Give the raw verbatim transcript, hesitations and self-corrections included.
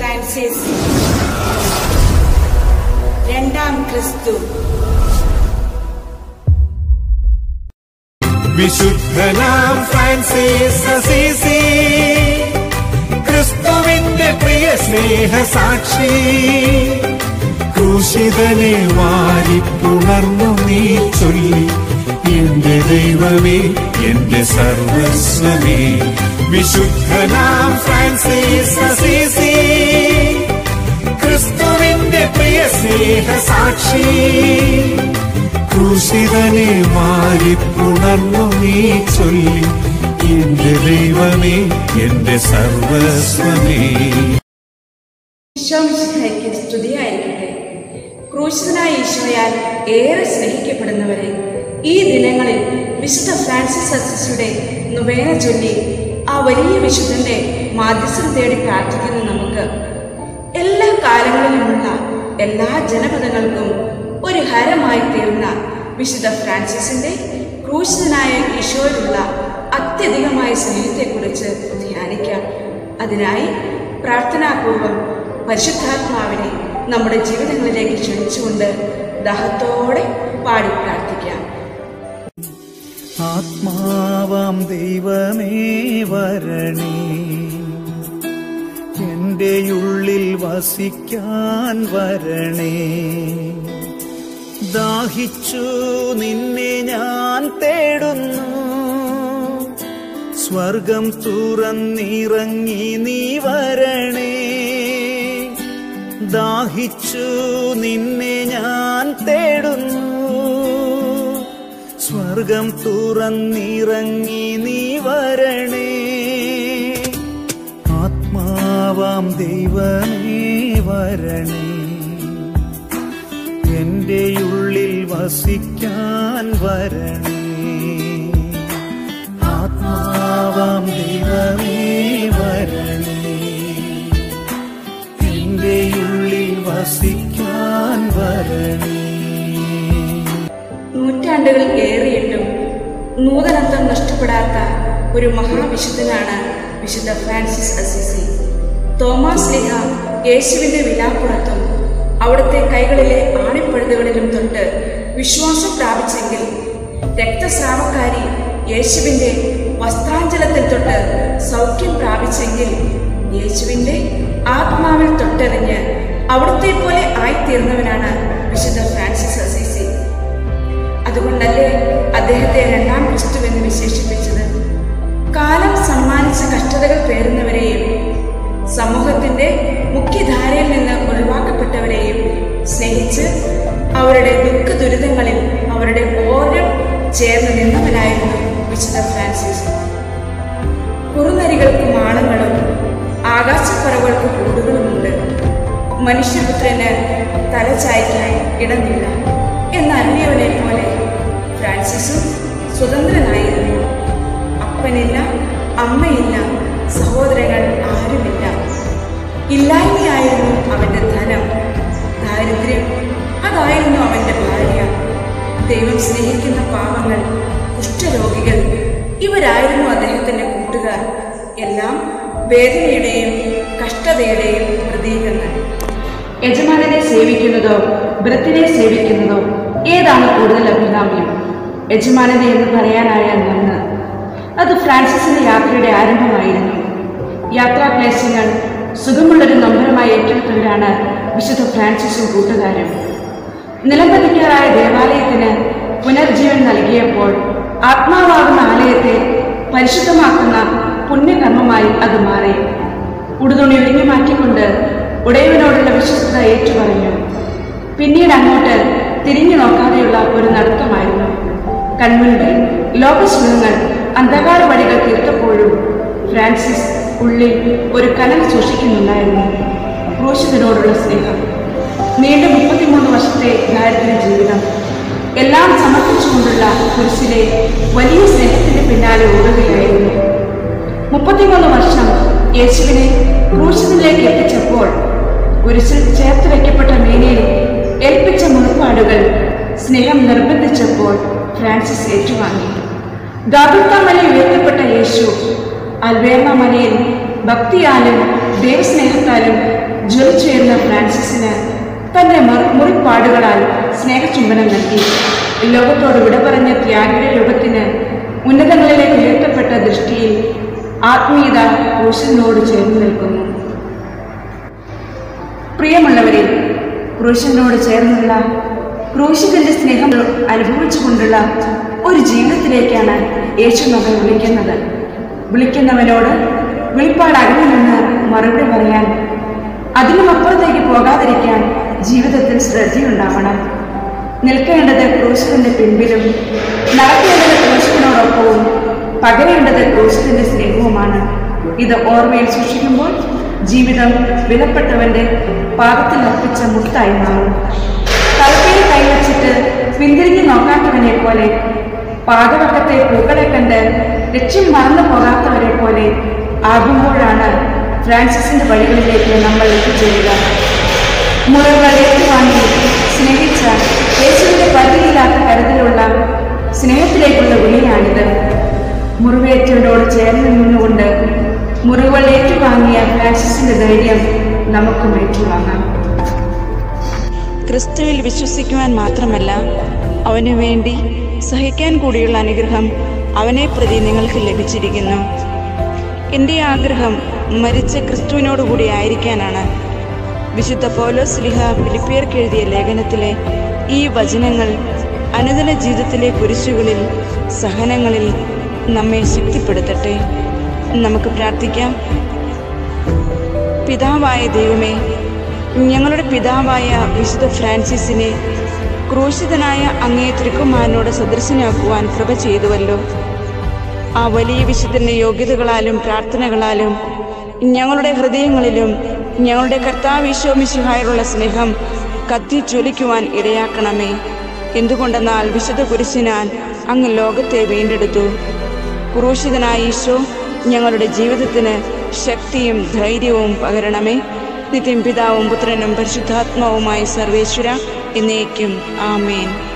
Francis രണ്ടാം ക്രിസ്തു. വിശുദ്ധനാം Francis Assisi, ക്രിസ്തുവിന്റെ പ്രിയ സ്നേഹ സാക്ഷി, ക്രൂശിതനെ വാരിപ്പുണർന്നു നീ ചൊല്ലി, എന്റെ ദൈവമേ എന്റെ സർവസ്വമേ. വിശുദ്ധനാം ഫ്രാൻസിസ് അസീസി, ക്രിസ്തുവിന്റെ പ്രിയ സ്നേഹ സാക്ഷി, ക്രൂശിതനെ വാരിപ്പുണർന്നു നീ ചൊല്ലി, എന്റെ ദൈവമേ എന്റെ സർവസ്വമേ. ഈശോമിശിഹായ്ക്ക് സ്തുതിയായിരിക്കട്ടെ. ക്രൂശിതനായ ഈശോയാൽ ഏറെ സ്നേഹിക്കപ്പെടുന്നവരെ ഈ ദിനങ്ങളിൽ വിശുദ്ധ ഫ്രാൻസിസ് അസീസിയുടെ നുവേന ചൊല്ലി ആ വലിയ വിശുദ്ധന്റെ മാധ്യസ്ഥം തേടി പ്രാർത്ഥിക്കുന്ന നമുക്ക് എല്ലാ കാലങ്ങളിലുമുള്ള എല്ലാ ജനപദങ്ങൾക്കും ഒരു ഹരമായി തീർന്ന വിശുദ്ധ ഫ്രാൻസിസിന്റെ ക്രൂശിതനായ ഈശോയോടുള്ള അത്യധികമായ സ്നേഹത്തെക്കുറിച്ച് ധ്യാനിക്കാം. അതിനായി പ്രാർത്ഥനാപൂർവം പരിശുദ്ധാത്മാവിനെ നമ്മുടെ ജീവിതങ്ങളിലേക്ക് ക്ഷണിച്ചുകൊണ്ട് ദാഹത്തോടെ പാടി പ്രാർത്ഥിക്കാം. ആത്മാവാം ദൈവമേ വരണേ, എന്റെ ഉള്ളിൽ വസിക്കാൻ വരണേ. ദാഹിച്ചു നിന്നെ ഞാൻ തേടുന്നു, സ്വർഗം തുറന്നിറങ്ങി നീ വരണേ. ദാഹിച്ചു നിന്നെ ഞാൻ തേടുന്നു, സ്വർഗം തുറന്നിറങ്ങി നീ വരണേ. ആത്മാവാം ദൈവമേ വരണേ, എന്റെ ഉള്ളിൽ വസിക്കാൻ വരണേ. ആത്മാവാം ദൈവമേ വരണേ, എന്റെ ഉള്ളിൽ വസിക്കാൻ വരണേ. നൂറ്റാണ്ടുകൾ ഏറിയിട്ടും നൂതനത്വം നഷ്ടപ്പെടാത്ത ഒരു മഹാവിശുദ്ധനാണ് വിശുദ്ധ ഫ്രാൻസിസ് അസീസി. തോമാസ് ലീഹ യേശുവിന്റെ വിലാപ്പുറത്തും അവിടുത്തെ കൈകളിലെ ആണിപ്പഴുതുകളിലും തൊട്ട് വിശ്വാസം പ്രാപിച്ചെങ്കിൽ, രക്തസ്രാവക്കാരി യേശുവിന്റെ വസ്ത്രാഞ്ചലത്തിൽ തൊട്ട് സൗഖ്യം പ്രാപിച്ചെങ്കിൽ, യേശുവിന്റെ ആത്മാവിൽ തൊട്ടറിഞ്ഞ് അവിടുത്തെ പോലെ ആയിത്തീർന്നവനാണ് വിശുദ്ധ ഫ്രാൻസിസ് അസീസി. അതുകൊണ്ടല്ലേ അദ്ദേഹത്തെ രണ്ടാം ക്രിസ്തു എന്ന് വിശേഷിപ്പിച്ചത്. കാലം സമ്മാനിച്ച കഷ്ടതകൾ പേറുന്നവരെയും സമൂഹത്തിന്റെ മുഖ്യധാരയിൽ നിന്ന് ഒഴിവാക്കപ്പെട്ടവരെയും സ്നേഹിച്ച് അവരുടെ ദുഃഖ ദുരിതങ്ങളിൽ അവരുടെ ഓരം ചേർന്ന് നിന്നവനായിരുന്നു വിശുദ്ധ ഫ്രാൻസിസ്. കുറുനരികൾക്ക് മാളങ്ങളും ആകാശപ്പറവകൾക്ക് കൂടുകളുമുണ്ട്, മനുഷ്യപുത്രന് തല ചായ്ക്കാൻ ഇടമില്ല എന്നറിയവനെ പോലെ ഫ്രാൻസിസും സ്വതന്ത്രനായിരുന്നു. അപ്പനില്ല, അമ്മയില്ല, സഹോദരങ്ങൾ ആരുമില്ല. ഇല്ലായ്മയായിരുന്നു അവന്റെ ധനം, ദാരിദ്ര്യം അതായിരുന്നു അവന്റെ ഭാര്യ. ദൈവം സ്നേഹിക്കുന്ന പാവങ്ങൾ, കുഷ്ഠരോഗികൾ ഇവരായിരുന്നു അദ്ദേഹത്തിന്റെ കൂട്ടുകാർ. എല്ലാം വേദനയുടെയും കഷ്ടതയുടെയും പ്രതീകങ്ങൾ. യജമാനനെ സേവിക്കുന്നതോ ഭൃത്തിനെ സേവിക്കുന്നതോ ഏതാണ് കൂടുതൽ അഭികാമ്യം? യജമാനനെ എന്ന് പറയാനായാൽ നന്ന്. അത് ഫ്രാൻസിസിന്റെ യാത്രയുടെ ആരംഭമായിരുന്നു. യാത്രാക്ലേശങ്ങൾ സുഖമുള്ളൊരു നൊമ്പരമായി ഏറ്റെടുത്തവരാണ് വിശുദ്ധ ഫ്രാൻസിസും കൂട്ടുകാരും. നിലംപതിക്കാറായ ദേവാലയത്തിന് പുനർജീവൻ നൽകിയപ്പോൾ ആത്മാവാകുന്ന ആലയത്തെ പരിശുദ്ധമാക്കുന്ന പുണ്യകർമ്മമായി അത് മാറി. ഉടുതുണി ഒഴിഞ്ഞു മാറ്റിക്കൊണ്ട് ഉടയവനോടുള്ള വിശ്വസ്തത ഏറ്റുപറഞ്ഞു. പിന്നീട് അങ്ങോട്ട് തിരിഞ്ഞു നോക്കാതെയുള്ള ഒരു നടത്തമായിരുന്നു. കൺമുൻപിൽ ലോകസുഖങ്ങൾ അന്ധകാര വഴികൾ തീർത്തപ്പോഴും ഫ്രാൻസിസ് ഉള്ളിൽ ഒരു കനൽ സൂക്ഷിക്കുന്നുണ്ടായിരുന്നു, ക്രൂശിതനോടുള്ള സ്നേഹം. നീണ്ട മുപ്പത്തിമൂന്ന് വർഷത്തെ ദാരിദ്ര്യ ജീവിതം എല്ലാം സമർപ്പിച്ചുകൊണ്ടുള്ള കുരിശിലെ വലിയ സ്നേഹത്തിന്റെ പിന്നാലെ ഓടുകയായിരുന്നു. മുപ്പത്തിമൂന്ന് വർഷം യേശുവിനെ ക്രൂശിതനിലേക്ക് എത്തിച്ചപ്പോൾ കുരിശിൽ ചേർത്ത് വയ്ക്കപ്പെട്ട മേനിയിൽ ഏൽപ്പിച്ച മുറിപ്പാടുകൾ സ്നേഹം നിർബന്ധിച്ചപ്പോൾ ഫ്രാൻസിസ് ഏറ്റുവാങ്ങി. ഗാബൽത്ത മല ഉയർത്തപ്പെട്ട യേശു അൽവേർണ മലയിൽ ഭക്തിയാലും ദൈവസ്നേഹത്താലും ജ്വലിച്ചുയർന്ന ഫ്രാൻസിസിന് തന്റെ മുറിപ്പാടുകളാൽ സ്നേഹചുംബനം നൽകി. ലോകത്തോട് വിട പറഞ്ഞ ത്യാഗിയുടെ രൂപത്തിന് ഉന്നതങ്ങളിലേക്ക് ഉയർത്തപ്പെട്ട ദൃഷ്ടിയിൽ ആത്മീയത ക്രൂശിനോട് ചേർന്ന് നിൽക്കുന്നു. പ്രിയമുള്ളവരെ, ക്രൂശിനോട് ചേർന്നുള്ള ക്രൂശിതന്റെ സ്നേഹം അനുഭവിച്ചുകൊണ്ടുള്ള ഒരു ജീവിതത്തിലേക്കാണ് യേശു നമ്മെ വിളിക്കുന്നത്. വിളിക്കുന്നവനോട് വിളിപ്പാടകലിൽ നിന്ന് മറുപടി പറയാൻ, അതിനുമപ്പുറത്തേക്ക് പോകാതിരിക്കാൻ ജീവിതത്തിൽ ശ്രദ്ധയുണ്ടാവണം. നിൽക്കേണ്ടത് ക്രൂശിതന്റെ പിൻപിലും നടക്കേണ്ടത് ക്രൂശിതനോടൊപ്പവും പകരേണ്ടത് ക്രൂശിതന്റെ സ്നേഹവുമാണ്. ഇത് ഓർമ്മയിൽ സൂക്ഷിക്കുമ്പോൾ ജീവിതം വിലപ്പെട്ടവന്റെ പാദത്തിൽ അർപ്പിച്ച മുത്തായി മാറും. തലക്കയിൽ കൈവച്ചിട്ട് പിന്തിരിഞ്ഞു നോക്കാത്തവനെ പോലെ, പാതവക്കത്തെ പൂക്കളെ കണ്ട് ലക്ഷ്യം മറന്നു പോകാത്തവരെ പോലെ ആകുമ്പോഴാണ് ഫ്രാൻസിസിന്റെ വഴികളിലേക്ക് നമ്മൾ എത്തിച്ചേരുക. മുറകൾ ഏറ്റുവാങ്ങി സ്നേഹിച്ച യേശുവിന്റെ പരിധിയില്ലാത്ത കരുതലുള്ള സ്നേഹത്തിലേക്കുള്ള വിളിയാണിത്. മുറിവേറ്റവരോട് ചേർന്ന് നിന്നുകൊണ്ട് മുറിവുകൾ ഏറ്റുവാങ്ങിയ ഫ്രാൻസിസിന്റെ ധൈര്യം നമുക്കും ഏറ്റുവാങ്ങാം. ക്രിസ്തുവിൽ വിശ്വസിക്കുവാൻ മാത്രമല്ല, അവനു വേണ്ടി സഹിക്കാൻ കൂടിയുള്ള അനുഗ്രഹം അവനെ പ്രതി നിങ്ങൾക്ക് ലഭിച്ചിരിക്കുന്നു. എൻ്റെ ആഗ്രഹം മരിച്ച ക്രിസ്തുവിനോടുകൂടി ആയിരിക്കാനാണ്. വിശുദ്ധ പൗലോസ് ശ്ലീഹ ഫിലിപ്പിയർക്ക് എഴുതിയ ലേഖനത്തിലെ ഈ വചനങ്ങൾ അനുദിന ജീവിതത്തിലെ കുരിശുകളിൽ, സഹനങ്ങളിൽ നമ്മെ ശക്തിപ്പെടുത്തട്ടെ. നമുക്ക് പ്രാർത്ഥിക്കാം. പിതാവായ ദൈവമേ, ഞങ്ങളുടെ പിതാവായ വിശുദ്ധ ഫ്രാൻസിസിനെ ക്രൂശിതനായ അങ്ങേ തിരുക്കുമാരനോട് സദൃശനാക്കുവാൻ കൃപ ചെയ്തുവല്ലോ. ആ വലിയ വിശുദ്ധന്റെ യോഗ്യതകളാലും പ്രാർത്ഥനകളാലും ഞങ്ങളുടെ ഹൃദയങ്ങളിലും ഞങ്ങളുടെ കർത്താവ് ഈശോ മിശിഹായോടുള്ള സ്നേഹം കത്തിജ്വലിക്കുവാൻ ഇടയാക്കണമേ. എന്തുകൊണ്ടെന്നാൽ വിശുദ്ധ കുരിശിനാൽ അങ്ങ് ലോകത്തെ വീണ്ടെടുത്തു. ക്രൂശിതനായ ഈശോ ഞങ്ങളുടെ ജീവിതത്തിന് ശക്തിയും ധൈര്യവും പകരണമേ. നിത്യം പിതാവും പുത്രനും പരിശുദ്ധാത്മാവുമായ സർവേശ്വര എന്നേക്കും ആമേൻ.